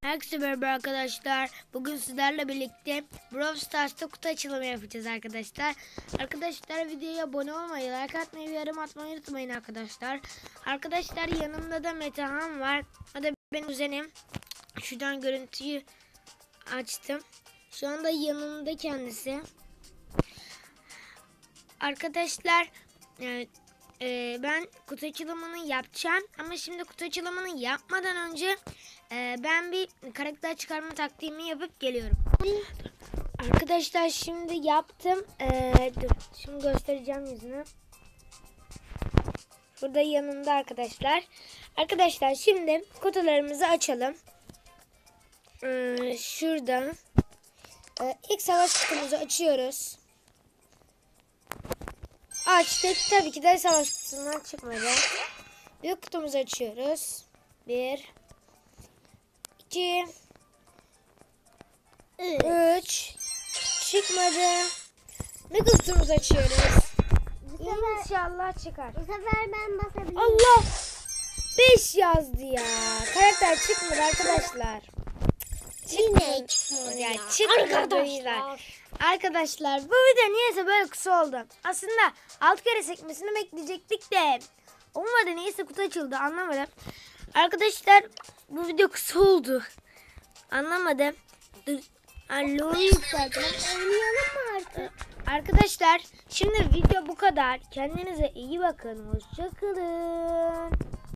Herkese merhaba arkadaşlar. Bugün sizlerle birlikte Brawl Stars'ta kutu açılımı yapacağız arkadaşlar. Arkadaşlar videoya abone olmayı, like atmayı ve yorum atmayı unutmayın arkadaşlar. Arkadaşlar yanımda da Metehan var. O da benim kuzenim. Şuradan görüntüyü açtım. Şu anda yanımda kendisi. Arkadaşlar ben kutu açılımını yapacağım. Ama şimdi kutu açılımını yapmadan önce ben bir karakter çıkarma taktiğimi yapıp geliyorum. Arkadaşlar şimdi yaptım. Dur, şimdi göstereceğim yüzünü. Burada yanımda arkadaşlar. Arkadaşlar şimdi kutularımızı açalım. Şurada. İlk savaş kutumuzu açıyoruz. Açtık. Tabii ki de savaş kutusundan çıkmadı. Büyük kutumuzu açıyoruz. 1 2 3 çıkmadı. Mega kutumuzu açıyoruz. İnşallah çıkar. Bu sefer ben basabilirim. Allah! 5 yazdı ya. Karakter çıkmadı arkadaşlar. Yine çıkmadı Ya ya. çıkmadı arkadaşlar. Arkadaşlar bu video niyeyse böyle kısa oldu. Aslında 6 kere sekmesini bekleyecektik de olmadı, niyeyse kutu açıldı, anlamadım. Arkadaşlar bu video kısa oldu. Anlamadım. Alo yükseldim. Oynayalım mı artık? Arkadaşlar şimdi video bu kadar. Kendinize iyi bakın. Hoşça kalın.